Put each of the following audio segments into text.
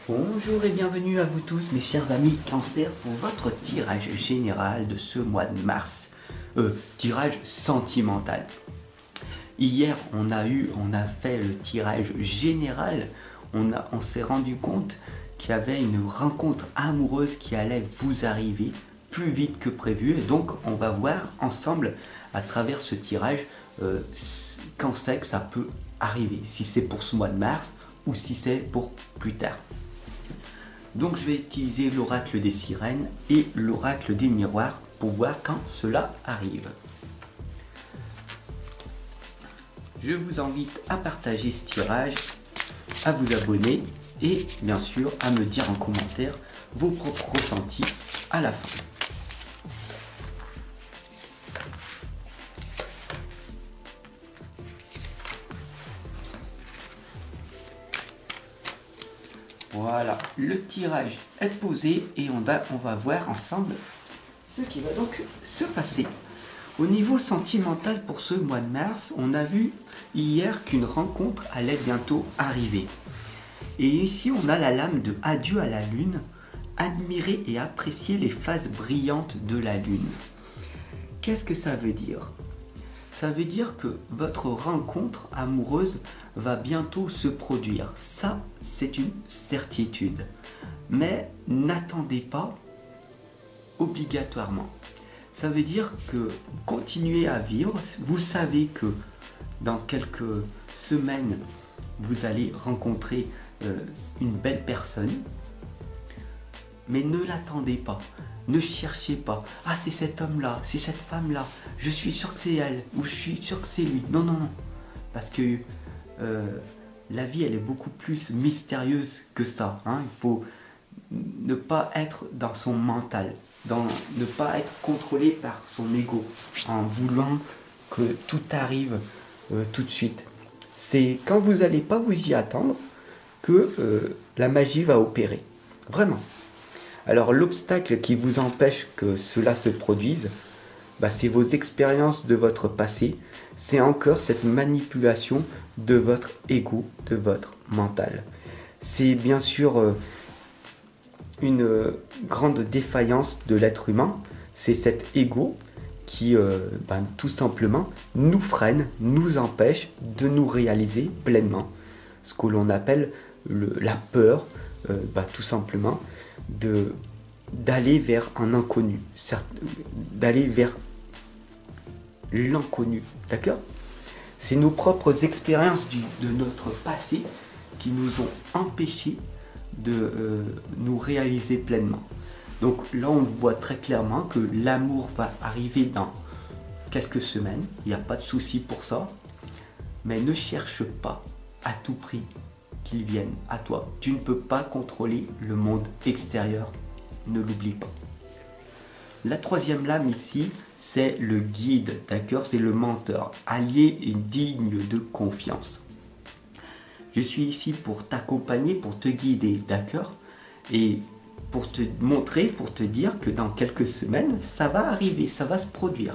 Bonjour et bienvenue à vous tous mes chers amis Cancer pour votre tirage général de ce mois de mars. Tirage sentimental. Hier on a fait le tirage général, on s'est rendu compte qu'il y avait une rencontre amoureuse qui allait vous arriver plus vite que prévu. Et donc on va voir ensemble à travers ce tirage quand c'est que ça peut arriver, si c'est pour ce mois de mars ou si c'est pour plus tard. Donc je vais utiliser l'oracle des sirènes et l'oracle des miroirs pour voir quand cela arrive. Je vous invite à partager ce tirage, à vous abonner et bien sûr à me dire en commentaire vos propres ressentis à la fin. Voilà, le tirage est posé et on va voir ensemble ce qui va donc se passer. Au niveau sentimental pour ce mois de mars, on a vu hier qu'une rencontre allait bientôt arriver. Et ici, on a la lame de Adieu à la lune. Admirer et apprécier les phases brillantes de la lune. Qu'est-ce que ça veut dire ? Ça veut dire que votre rencontre amoureuse va bientôt se produire. Ça, c'est une certitude. Mais n'attendez pas obligatoirement. Ça veut dire que continuez à vivre. Vous savez que dans quelques semaines, vous allez rencontrer une belle personne. Mais ne l'attendez pas. Ne cherchez pas. Ah, c'est cet homme-là, c'est cette femme-là. Je suis sûr que c'est elle ou je suis sûr que c'est lui. Non, non, non. Parce que la vie, elle est beaucoup plus mystérieuse que ça. Hein. Il faut ne pas être dans son mental, ne pas être contrôlé par son ego en voulant que tout arrive tout de suite. C'est quand vous n'allez pas vous y attendre que la magie va opérer. Vraiment. Alors l'obstacle qui vous empêche que cela se produise, c'est vos expériences de votre passé, c'est encore cette manipulation de votre ego, de votre mental. C'est bien sûr une grande défaillance de l'être humain, c'est cet ego qui tout simplement nous freine, nous empêche de nous réaliser pleinement. Ce que l'on appelle la peur, tout simplement, d'aller vers un inconnu, d'aller vers l'inconnu, d'accord? C'est nos propres expériences de notre passé qui nous ont empêchés de nous réaliser pleinement. Donc là, on voit très clairement que l'amour va arriver dans quelques semaines, il n'y a pas de souci pour ça, mais ne cherche pas à tout prix qu'il vienne à toi. Tu ne peux pas contrôler le monde extérieur, ne l'oublie pas. La troisième lame ici, c'est le guide, d'accord? C'est le mentor, allié et digne de confiance. Je suis ici pour t'accompagner, pour te guider, d'accord? Et pour te montrer, pour te dire que dans quelques semaines, ça va arriver, ça va se produire.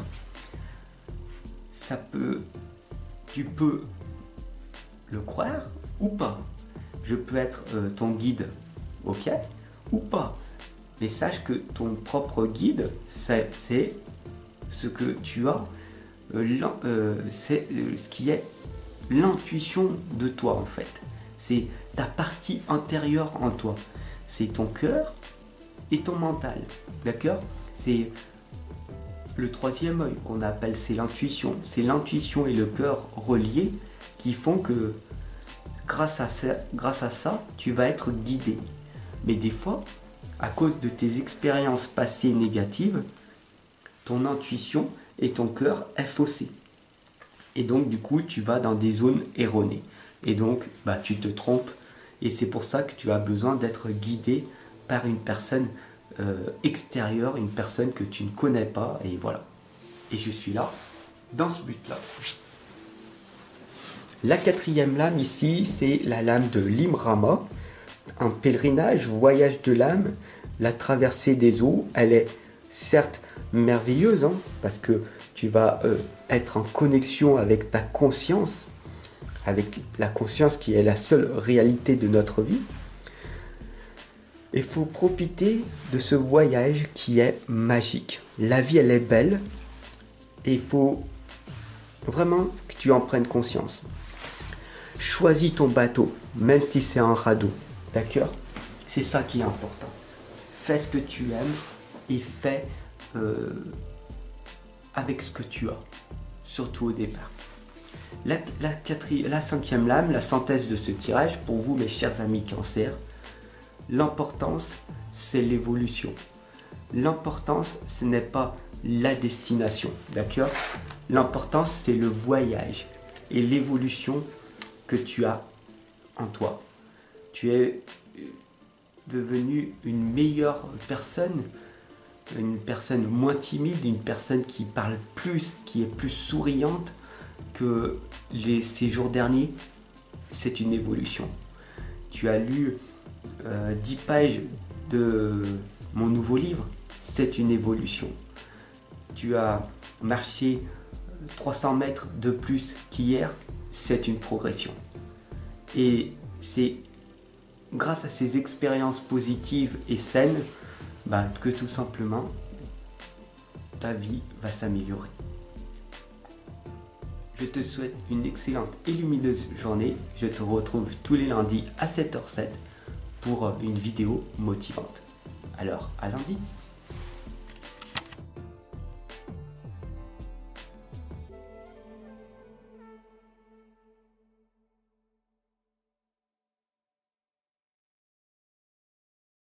Tu peux le croire ou pas. Je peux être ton guide, ok, ou pas. Mais sache que ton propre guide, c'est ce que tu as, c'est ce qui est l'intuition de toi en fait. C'est ta partie intérieure en toi. C'est ton cœur et ton mental, d'accord? C'est le troisième œil qu'on appelle, c'est l'intuition. C'est l'intuition et le cœur reliés qui font que grâce à ça, tu vas être guidé. Mais des fois, à cause de tes expériences passées négatives, ton intuition et ton cœur est faussé. Et donc, du coup, tu vas dans des zones erronées. Et donc, tu te trompes. Et c'est pour ça que tu as besoin d'être guidé par une personne extérieure, une personne que tu ne connais pas. Et voilà. Et je suis là, dans ce but-là. La quatrième lame ici, c'est la lame de Limrama. Un pèlerinage, voyage de l'âme, la traversée des eaux, elle est certes merveilleuse, parce que tu vas être en connexion avec ta conscience, avec la conscience qui est la seule réalité de notre vie. Il faut profiter de ce voyage qui est magique. La vie, elle est belle et il faut vraiment que tu en prennes conscience. Choisis ton bateau, même si c'est un radeau. D'accord? C'est ça qui est important. Fais ce que tu aimes et fais avec ce que tu as, surtout au départ. La cinquième lame, la synthèse de ce tirage, pour vous mes chers amis Cancer, l'importance c'est l'évolution. L'importance ce n'est pas la destination, d'accord? L'importance c'est le voyage et l'évolution que tu as en toi. Tu es devenu une meilleure personne, une personne moins timide, une personne qui parle plus, qui est plus souriante que ces jours derniers. C'est une évolution. Tu as lu 10 pages de mon nouveau livre, c'est une évolution. Tu as marché 300 mètres de plus qu'hier, c'est une progression. Et c'est grâce à ces expériences positives et saines que tout simplement ta vie va s'améliorer. Je te souhaite une excellente et lumineuse journée. Je te retrouve tous les lundis à 7h07 pour une vidéo motivante. Alors, à lundi!